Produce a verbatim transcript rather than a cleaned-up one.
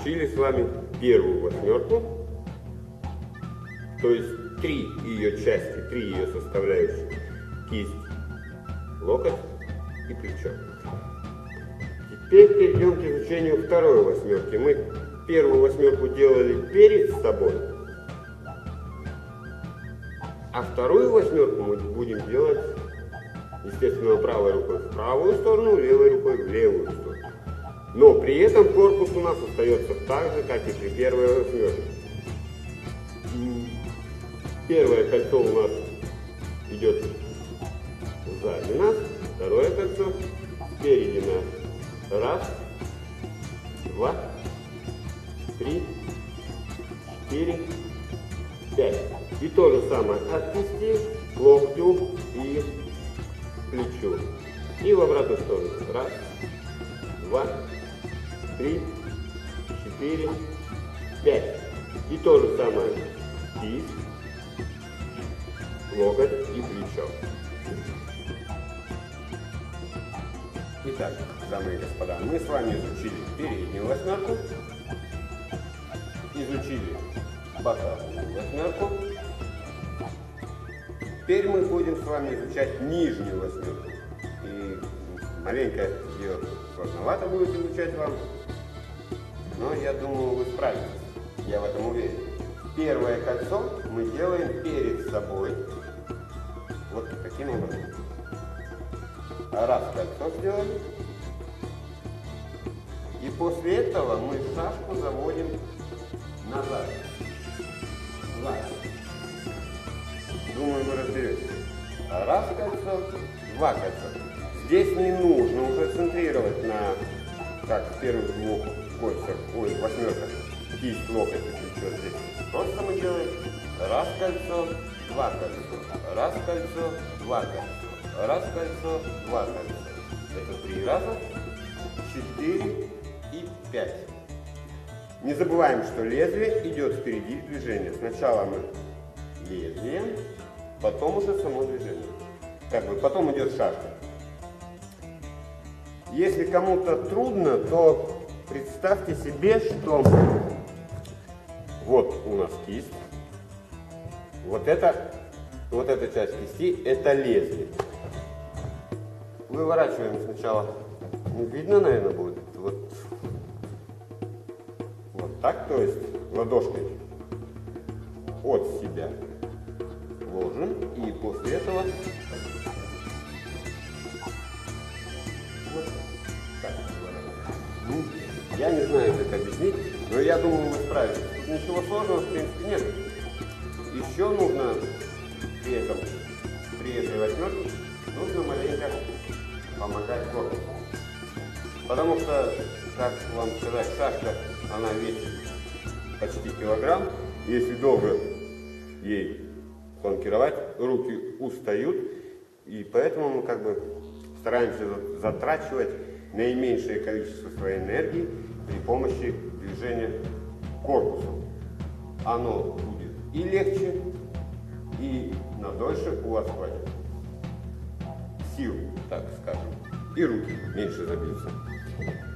изучили с вами первую восьмерку, то есть три ее части, три ее составляющие: кисть, локоть и плечо. Теперь перейдем к изучению второй восьмерки. Мы первую восьмерку делали перед собой, а вторую восьмерку мы будем делать, естественно, правой рукой в правую сторону, левой рукой в левую сторону. Но при этом корпус у нас остается так же, как и при первой восьмерке. Первое кольцо у нас идет сзади нас, второе кольцо спереди нас. Раз, два, три, четыре, пять. И то же самое от кисти к локтю и плечу. И в обратную сторону. Раз, два, три, четыре, пять. И то же самое кисть, локоть и плечо. Итак, дамы и господа, мы с вами изучили переднюю восьмерку, изучили боковую восьмерку. Теперь мы будем с вами изучать нижнюю восьмерку. И маленько ее сложновато будет изучать вам, но я думаю, вы справитесь. Я в этом уверен. Первое кольцо мы делаем перед собой. Вот таким образом. Раз кольцо сделали. И после этого мы шашку заводим назад. Два. Думаю, вы разберетесь. Раз кольцо, два кольца. Здесь не нужно уже центрировать на, как в первых двух кольцах, ой, восьмерках, кисть, локоть и плечо. Здесь просто мы делаем раз кольцо, два кольцо, раз кольцо, два кольцо, раз кольцо, два кольцо. Это три раза, четыре и пять. Не забываем, что лезвие идет впереди движения. Сначала мы лезвие, потом уже само движение. Как бы потом идет шашка. Если кому-то трудно, то представьте себе, что вот у нас кисть, вот это, вот эта часть кисти, это лезвие. Выворачиваем сначала, видно, наверное, будет, вот, вот так, то есть ладошкой от себя ложим, и после этого вот так. Ну, я не знаю, как объяснить, но я думаю, вы справитесь. Тут ничего сложного, в принципе, нет. Еще нужно при этом, при этой восьмерке, нужно маленько помогать корпусу. Потому что, как вам сказать, шашка, она весит почти килограмм. Если долго ей фланкировать, руки устают. И поэтому мы как бы стараемся затрачивать наименьшее количество своей энергии при помощи движения корпусом. Оно будет и легче, и на дольше у вас хватит сил, так скажем, и руки меньше забьются.